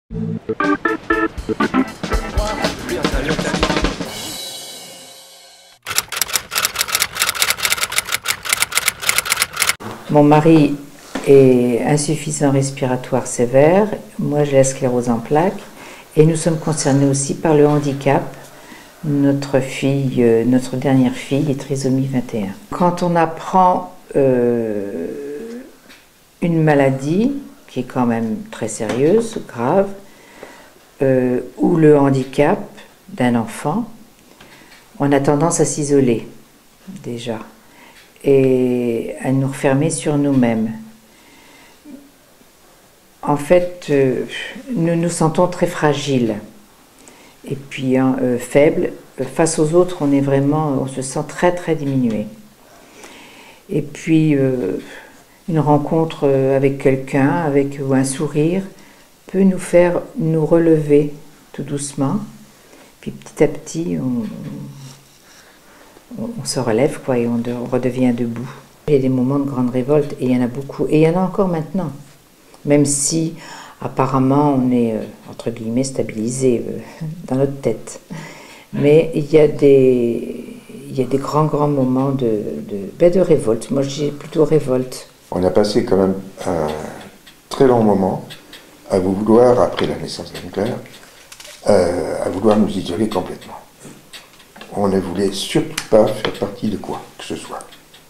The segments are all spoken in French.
Mon mari est insuffisant respiratoire sévère, moi j'ai la sclérose en plaques et nous sommes concernés aussi par le handicap. Notre dernière fille est trisomie 21. Quand on apprend une maladie qui est quand même très sérieuse, grave, ou le handicap d'un enfant, on a tendance à s'isoler déjà et à nous refermer sur nous-mêmes. En fait, nous nous sentons très fragiles et puis faibles. Face aux autres, on se sent très très diminué. Et puis, une rencontre avec quelqu'un, ou un sourire, peut nous faire nous relever tout doucement. Puis petit à petit, on se relève quoi, et on redevient debout. Il y a des moments de grande révolte, et il y en a beaucoup. Et il y en a encore maintenant. Même si, apparemment, on est, entre guillemets, stabilisé dans notre tête. Mais il y a des grands moments de révolte. Moi, je dis plutôt révolte. On a passé quand même un très long moment à vouloir, après la naissance de Claire, à vouloir nous isoler complètement. On ne voulait surtout pas faire partie de quoi que ce soit.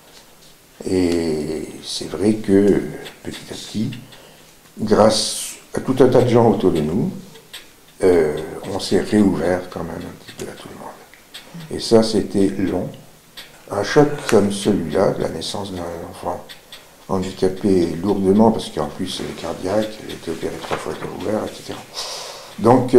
Et c'est vrai que, petit à petit, grâce à tout un tas de gens autour de nous, on s'est réouvert quand même un petit peu à tout le monde. Et ça, c'était long. Un choc comme celui-là, la naissance d'un enfant handicapé lourdement, parce qu'en plus, elle est cardiaque, elle a été opérée 3 fois de ouvert, etc. Donc,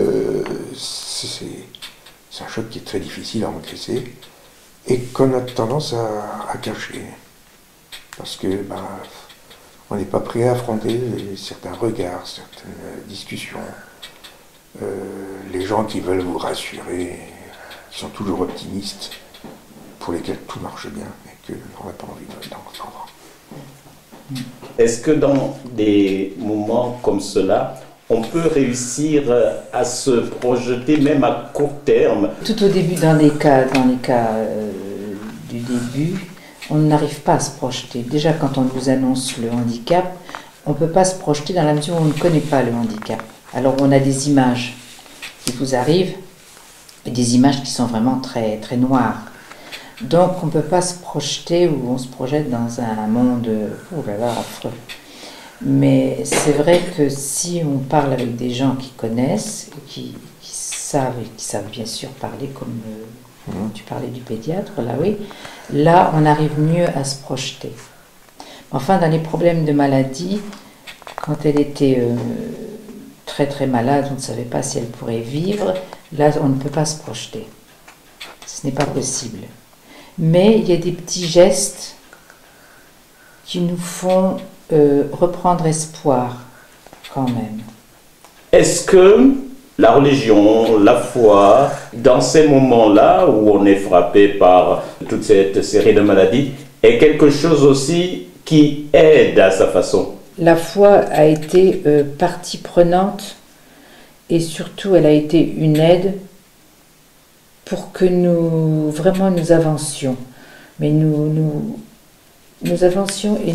c'est un choc qui est très difficile à encaisser et qu'on a tendance à cacher. Parce que, on n'est pas prêt à affronter certains regards, certaines discussions. Les gens qui veulent vous rassurer, qui sont toujours optimistes, pour lesquels tout marche bien, et qu'on n'a pas envie d'entendre. Est-ce que dans des moments comme cela, on peut réussir à se projeter même à court terme? Tout au début, dans les cas du début, on n'arrive pas à se projeter. Déjà, quand on vous annonce le handicap, on ne peut pas se projeter dans la mesure où on ne connaît pas le handicap. Alors, on a des images qui vous arrivent, et des images qui sont vraiment très, très noires. Donc, on ne peut pas se projeter, ou on se projette dans un monde, affreux. Mais c'est vrai que si on parle avec des gens qui connaissent, qui savent bien sûr parler comme tu parlais du pédiatre, là oui, là on arrive mieux à se projeter. Enfin, dans les problèmes de maladie, quand elle était très très malade, on ne savait pas si elle pourrait vivre, là on ne peut pas se projeter. Ce n'est pas possible. Mais il y a des petits gestes qui nous font reprendre espoir quand même. Est-ce que la religion, la foi, dans ces moments-là où on est frappé par toute cette série de maladies, est quelque chose aussi qui aide à sa façon? La foi a été partie prenante et surtout elle a été une aide pour que nous avancions. Mais nous avancions et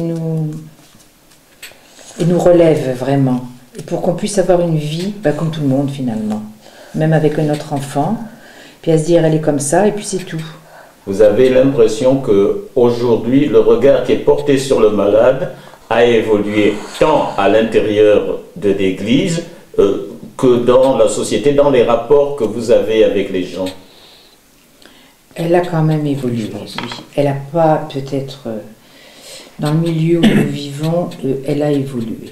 nous relève vraiment. Et pour qu'on puisse avoir une vie, comme tout le monde finalement. Même avec un autre enfant. Puis à se dire, elle est comme ça, et puis c'est tout. Vous avez l'impression qu'aujourd'hui, le regard qui est porté sur le malade a évolué tant à l'intérieur de l'Église que dans la société, dans les rapports que vous avez avec les gens? Elle a quand même évolué, oui. Elle n'a pas peut-être... dans le milieu où nous vivons, elle a évolué.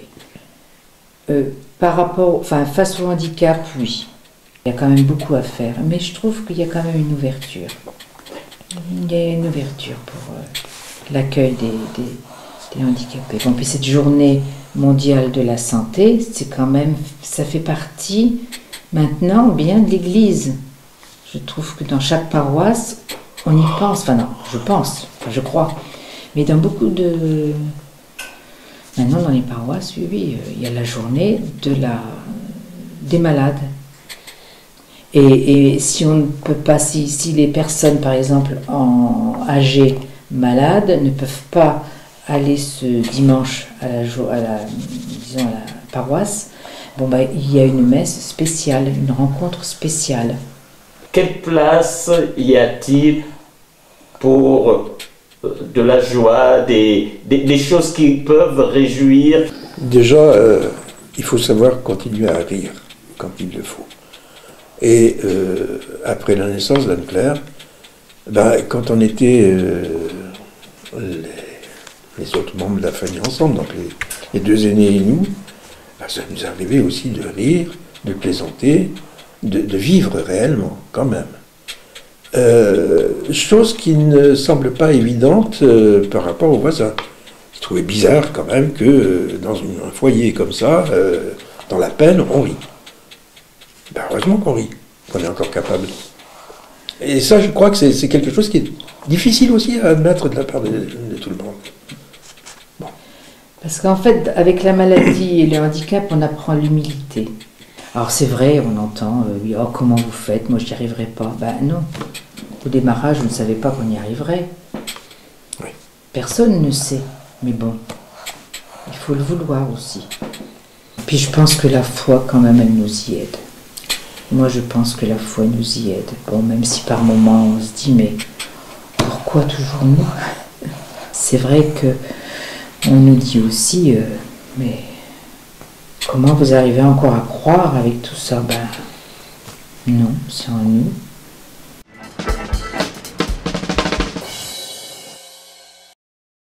Face au handicap, oui. Il y a quand même beaucoup à faire. Mais je trouve qu'il y a quand même une ouverture. Il y a une ouverture pour l'accueil des handicapés. Bon, puis cette journée mondiale de la santé, c'est quand même... ça fait partie maintenant bien de l'Église. Je trouve que dans chaque paroisse, on y pense. Enfin non, je crois. Mais dans beaucoup de... Maintenant, dans les paroisses, oui, il y a la journée de des malades. Et si on ne peut pas, si les personnes, par exemple, âgées, malades, ne peuvent pas aller ce dimanche à la paroisse, bon, bah, il y a une messe spéciale, une rencontre spéciale. Quelle place y a-t-il pour de la joie, des choses qui peuvent réjouir? Déjà, il faut savoir continuer à rire quand il le faut. Et après la naissance d'Anne-Claire, ben, quand on était les autres membres de la famille ensemble, donc les deux aînés et nous, ben, ça nous arrivait aussi de rire, de plaisanter, de vivre réellement, quand même. Chose qui ne semble pas évidente par rapport aux voisins. Je trouvais bizarre quand même que dans un foyer comme ça, dans la peine, on rit. Ben, heureusement qu'on rit, qu'on est encore capable. Et ça, je crois que c'est quelque chose qui est difficile aussi à admettre de la part de tout le monde. Bon. Parce qu'en fait, avec la maladie et le handicap, on apprend l'humilité. Alors c'est vrai, on entend, oui, oh, comment vous faites, moi je n'y arriverai pas. Ben non, au démarrage, je ne savais pas qu'on y arriverait. Oui. Personne ne sait, mais bon, il faut le vouloir aussi. Puis je pense que la foi, quand même, elle nous y aide. Moi, je pense que la foi nous y aide. Bon, même si par moments, on se dit, mais pourquoi toujours nous? C'est vrai que on nous dit aussi, mais comment vous arrivez encore à croire avec tout ça? Ben, non, c'est en nous.